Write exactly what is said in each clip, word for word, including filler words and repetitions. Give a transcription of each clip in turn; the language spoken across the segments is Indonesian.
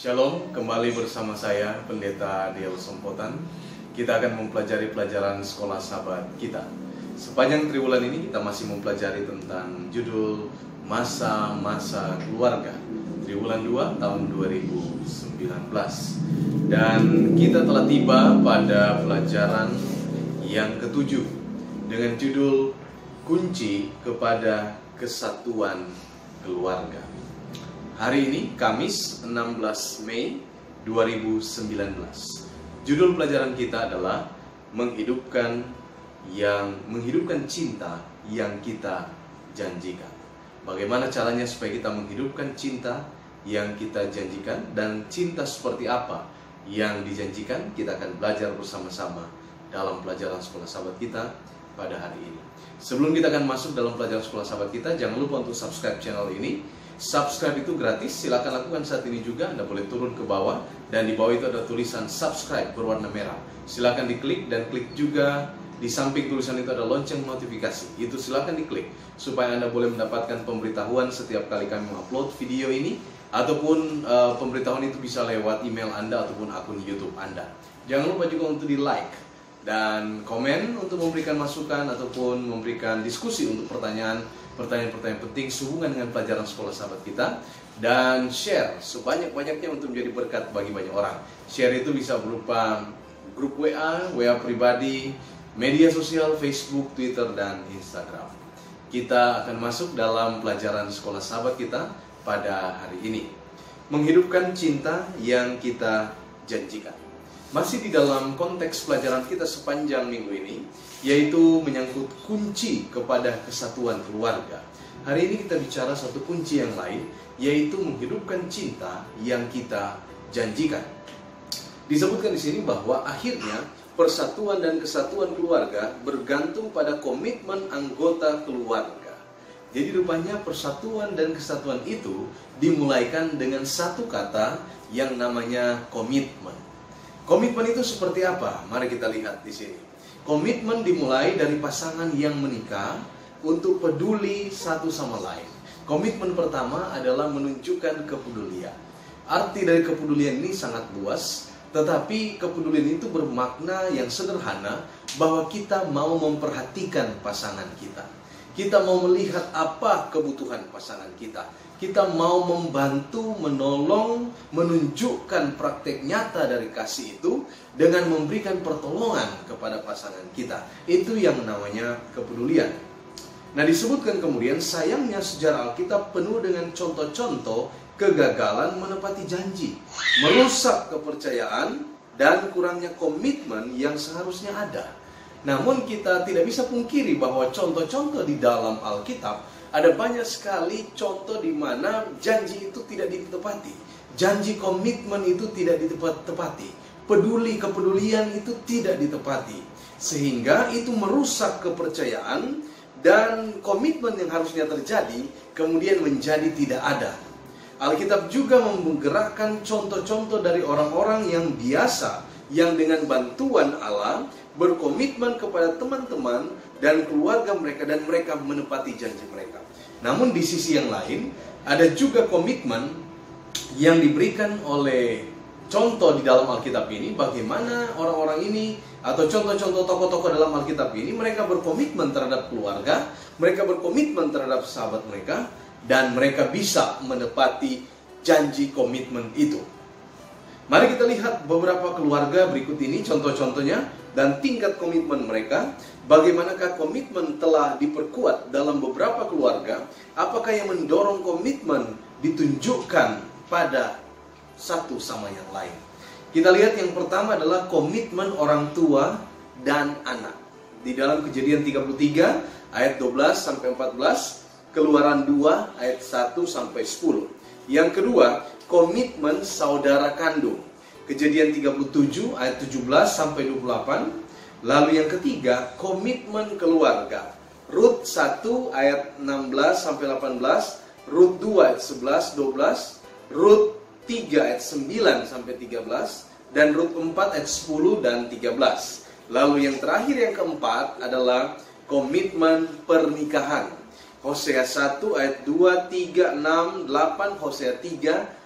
Shalom, kembali bersama saya Pendeta Diel Sompotan. Kita akan mempelajari pelajaran sekolah sahabat kita. Sepanjang triwulan ini kita masih mempelajari tentang judul Masa-masa Keluarga, triwulan dua tahun dua ribu sembilan belas. Dan kita telah tiba pada pelajaran yang ketujuh dengan judul Kunci kepada Kesatuan Keluarga. Hari ini Kamis enam belas Mei dua ribu sembilan belas. Judul pelajaran kita adalah menghidupkan yang menghidupkan cinta yang kita janjikan. Bagaimana caranya supaya kita menghidupkan cinta yang kita janjikan, dan cinta seperti apa yang dijanjikan? Kita akan belajar bersama-sama dalam pelajaran sekolah sahabat kita pada hari ini. Sebelum kita akan masuk dalam pelajaran sekolah sahabat kita, jangan lupa untuk subscribe channel ini. Subscribe itu gratis, silakan lakukan saat ini juga. Anda boleh turun ke bawah, dan di bawah itu ada tulisan subscribe berwarna merah. Silakan diklik, dan klik juga di samping tulisan itu ada lonceng notifikasi. Itu silakan diklik supaya Anda boleh mendapatkan pemberitahuan setiap kali kami mengupload video ini, ataupun uh, pemberitahuan itu bisa lewat email Anda ataupun akun YouTube Anda. Jangan lupa juga untuk di like dan komen untuk memberikan masukan ataupun memberikan diskusi untuk pertanyaan pertanyaan-pertanyaan penting sehubungan dengan pelajaran sekolah sahabat kita, dan share sebanyak-banyaknya untuk menjadi berkat bagi banyak orang. Share itu bisa berupa grup W A, W A pribadi, media sosial, Facebook, Twitter, dan Instagram. Kita akan masuk dalam pelajaran sekolah sahabat kita pada hari ini. Menghidupkan cinta yang kita janjikan. Masih di dalam konteks pelajaran kita sepanjang minggu ini, yaitu menyangkut kunci kepada kesatuan keluarga. Hari ini kita bicara satu kunci yang lain, yaitu menghidupkan cinta yang kita janjikan. Disebutkan di sini bahwa akhirnya persatuan dan kesatuan keluarga bergantung pada komitmen anggota keluarga. Jadi rupanya persatuan dan kesatuan itu dimulaikan dengan satu kata yang namanya komitmen. Komitmen itu seperti apa? Mari kita lihat di sini. Komitmen dimulai dari pasangan yang menikah untuk peduli satu sama lain. Komitmen pertama adalah menunjukkan kepedulian. Arti dari kepedulian ini sangat luas, tetapi kepedulian itu bermakna yang sederhana, bahwa kita mau memperhatikan pasangan kita. Kita mau melihat apa kebutuhan pasangan kita. Kita mau membantu, menolong, menunjukkan praktek nyata dari kasih itu dengan memberikan pertolongan kepada pasangan kita. Itu yang namanya kepedulian. Nah, disebutkan kemudian, sayangnya sejarah Alkitab penuh dengan contoh-contoh kegagalan menepati janji, merusak kepercayaan, dan kurangnya komitmen yang seharusnya ada. Namun kita tidak bisa pungkiri bahwa contoh-contoh di dalam Alkitab, ada banyak sekali contoh di mana janji itu tidak ditepati. Janji komitmen itu tidak ditepati. Peduli kepedulian itu tidak ditepati. Sehingga itu merusak kepercayaan, dan komitmen yang harusnya terjadi kemudian menjadi tidak ada. Alkitab juga menggerakkan contoh-contoh dari orang-orang yang biasa, yang dengan bantuan Allah berkomitmen kepada teman-teman dan keluarga mereka, dan mereka menepati janji mereka. Namun di sisi yang lain, ada juga komitmen yang diberikan oleh contoh di dalam Alkitab ini, bagaimana orang-orang ini atau contoh-contoh tokoh-tokoh dalam Alkitab ini, mereka berkomitmen terhadap keluarga, mereka berkomitmen terhadap sahabat mereka, dan mereka bisa menepati janji komitmen itu. Mari kita lihat beberapa keluarga berikut ini, contoh-contohnya dan tingkat komitmen mereka. Bagaimanakah komitmen telah diperkuat dalam beberapa keluarga? Apakah yang mendorong komitmen ditunjukkan pada satu sama yang lain? Kita lihat yang pertama adalah komitmen orang tua dan anak. Di dalam Kejadian tiga puluh tiga ayat dua belas sampai empat belas, Keluaran dua ayat satu sampai sepuluh. Yang kedua, komitmen saudara kandung. Kejadian tiga puluh tujuh ayat tujuh belas sampai dua puluh delapan. Lalu yang ketiga, komitmen keluarga. Rut satu ayat enam belas sampai delapan belas, Rut dua ayat sebelas dua belas, Rut tiga ayat sembilan sampai tiga belas, dan Rut empat ayat sepuluh dan tiga belas. Lalu yang terakhir, yang keempat adalah komitmen pernikahan. Hosea satu ayat dua, tiga, enam, delapan, Hosea tiga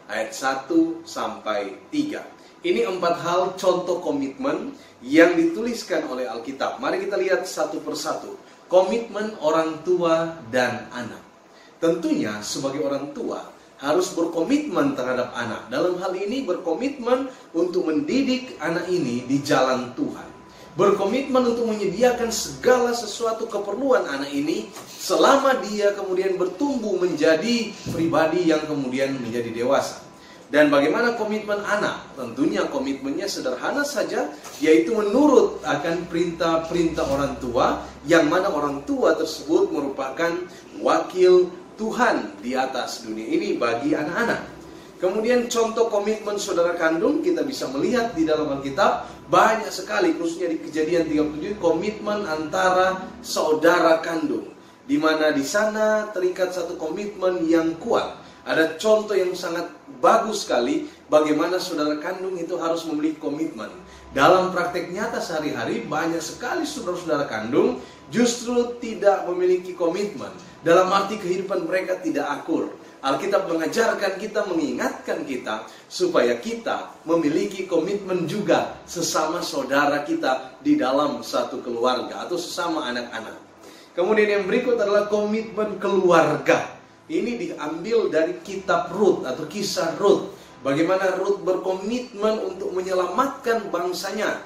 ayat satu sampai tiga. Ini empat hal contoh komitmen yang dituliskan oleh Alkitab. Mari kita lihat satu persatu. Komitmen orang tua dan anak. Tentunya sebagai orang tua harus berkomitmen terhadap anak. Dalam hal ini berkomitmen untuk mendidik anak ini di jalan Tuhan. Berkomitmen untuk menyediakan segala sesuatu keperluan anak ini selama dia kemudian bertumbuh menjadi pribadi yang kemudian menjadi dewasa. Dan bagaimana komitmen anak? Tentunya komitmennya sederhana saja, yaitu menurut akan perintah-perintah orang tua, yang mana orang tua tersebut merupakan wakil Tuhan di atas dunia ini bagi anak-anak. Kemudian contoh komitmen saudara kandung kita bisa melihat di dalam Alkitab banyak sekali, khususnya di Kejadian tiga puluh tujuh, komitmen antara saudara kandung, di mana di sana terikat satu komitmen yang kuat. Ada contoh yang sangat bagus sekali bagaimana saudara kandung itu harus memiliki komitmen. Dalam praktek nyata sehari-hari banyak sekali saudara-saudara kandung justru tidak memiliki komitmen. Dalam arti kehidupan mereka tidak akur. Alkitab mengajarkan kita, mengingatkan kita supaya kita memiliki komitmen juga sesama saudara kita di dalam satu keluarga atau sesama anak-anak. Kemudian yang berikut adalah komitmen keluarga. Ini diambil dari kitab Rut atau kisah Rut. Bagaimana Rut berkomitmen untuk menyelamatkan bangsanya,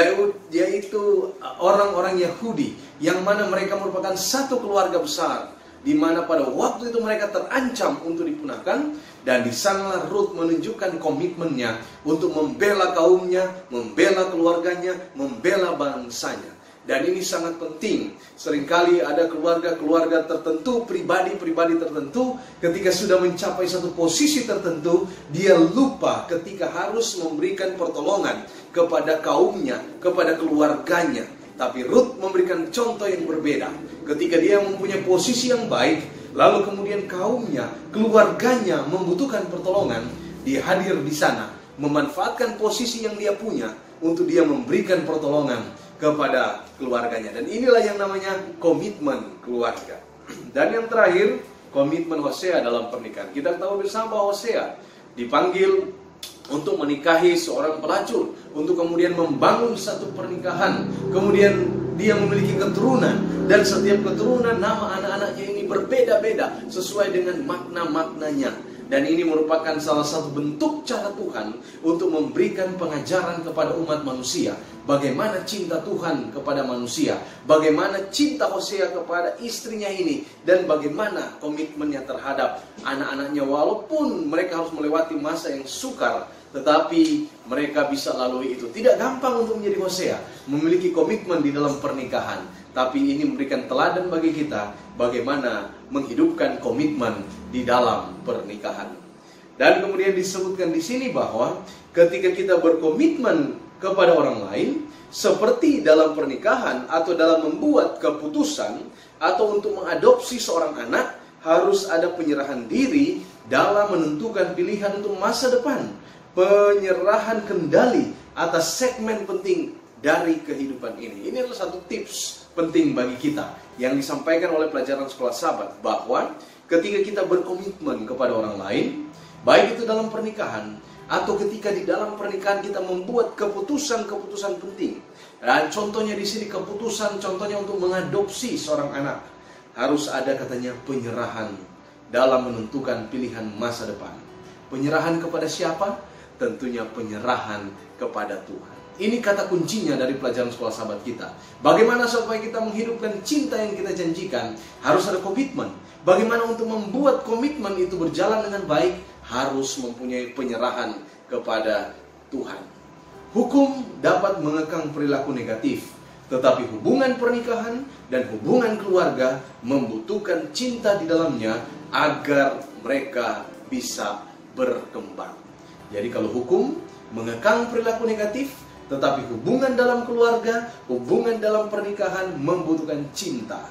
yaitu orang-orang Yahudi, yang mana mereka merupakan satu keluarga besar, di mana pada waktu itu mereka terancam untuk dipunahkan. Dan di sanalah Rut menunjukkan komitmennya untuk membela kaumnya, membela keluarganya, membela bangsanya. Dan ini sangat penting. Seringkali ada keluarga-keluarga tertentu, pribadi-pribadi tertentu, ketika sudah mencapai satu posisi tertentu, dia lupa ketika harus memberikan pertolongan kepada kaumnya, kepada keluarganya. Tapi Rut memberikan contoh yang berbeda. Ketika dia mempunyai posisi yang baik, lalu kemudian kaumnya, keluarganya membutuhkan pertolongan, dia hadir di sana, memanfaatkan posisi yang dia punya untuk dia memberikan pertolongan kepada keluarganya. Dan inilah yang namanya komitmen keluarga. Dan yang terakhir, komitmen Hosea dalam pernikahan. Kita tahu bersama Hosea dipanggil untuk menikahi seorang pelacur, untuk kemudian membangun satu pernikahan. Kemudian dia memiliki keturunan, dan setiap keturunan nama anak-anaknya ini berbeda-beda sesuai dengan makna-maknanya. Dan ini merupakan salah satu bentuk cara Tuhan untuk memberikan pengajaran kepada umat manusia. Bagaimana cinta Tuhan kepada manusia, bagaimana cinta Hosea kepada istrinya ini, dan bagaimana komitmennya terhadap anak-anaknya. Walaupun mereka harus melewati masa yang sukar, tetapi mereka bisa lalui itu. Tidak gampang untuk menjadi Hosea, memiliki komitmen di dalam pernikahan. Tapi ini memberikan teladan bagi kita bagaimana menghidupkan komitmen di dalam pernikahan. Dan kemudian disebutkan di sini bahwa ketika kita berkomitmen kepada orang lain, seperti dalam pernikahan atau dalam membuat keputusan atau untuk mengadopsi seorang anak, harus ada penyerahan diri dalam menentukan pilihan untuk masa depan, penyerahan kendali atas segmen penting dari kehidupan ini. Ini adalah satu tips penting bagi kita yang disampaikan oleh pelajaran sekolah Sabat, bahwa ketika kita berkomitmen kepada orang lain, baik itu dalam pernikahan atau ketika di dalam pernikahan kita membuat keputusan-keputusan penting. Dan contohnya di sini keputusan, contohnya untuk mengadopsi seorang anak, harus ada katanya penyerahan dalam menentukan pilihan masa depan. Penyerahan kepada siapa? Tentunya penyerahan kepada Tuhan. Ini kata kuncinya dari pelajaran sekolah Sabat kita. Bagaimana supaya kita menghidupkan cinta yang kita janjikan? Harus ada komitmen. Bagaimana untuk membuat komitmen itu berjalan dengan baik? Harus mempunyai penyerahan kepada Tuhan. Hukum dapat mengekang perilaku negatif, tetapi hubungan pernikahan dan hubungan keluarga membutuhkan cinta di dalamnya agar mereka bisa berkembang. Jadi kalau hukum mengekang perilaku negatif, tetapi hubungan dalam keluarga, hubungan dalam pernikahan membutuhkan cinta.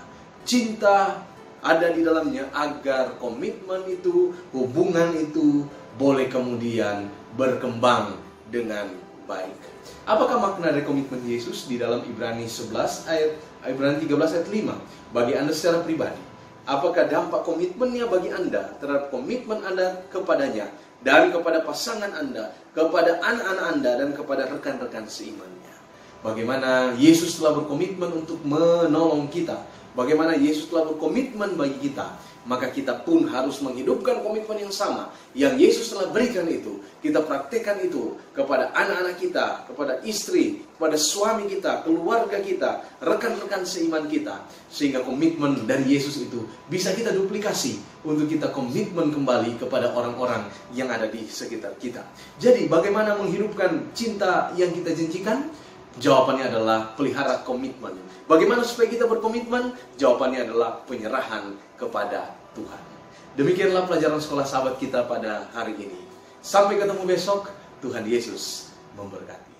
Cinta ada di dalamnya agar komitmen itu, hubungan itu boleh kemudian berkembang dengan baik. Apakah makna dari komitmen Yesus di dalam Ibrani sebelas ayat Ibrani tiga belas ayat lima? Bagi Anda secara pribadi, apakah dampak komitmennya bagi Anda terhadap komitmen Anda kepadanya dan kepada pasangan Anda, kepada anak-anak Anda, dan kepada rekan-rekan seimannya. Bagaimana Yesus telah berkomitmen untuk menolong kita, bagaimana Yesus telah berkomitmen bagi kita, maka kita pun harus menghidupkan komitmen yang sama yang Yesus telah berikan itu. Kita praktekkan itu kepada anak-anak kita, kepada istri, kepada suami kita, keluarga kita, rekan-rekan seiman kita, sehingga komitmen dari Yesus itu bisa kita duplikasi untuk kita komitmen kembali kepada orang-orang yang ada di sekitar kita. Jadi bagaimana menghidupkan cinta yang kita janjikan? Jawabannya adalah pelihara komitmen. Bagaimana supaya kita berkomitmen? Jawabannya adalah penyerahan kepada Tuhan. Demikianlah pelajaran sekolah sahabat kita pada hari ini. Sampai ketemu besok. Tuhan Yesus memberkati.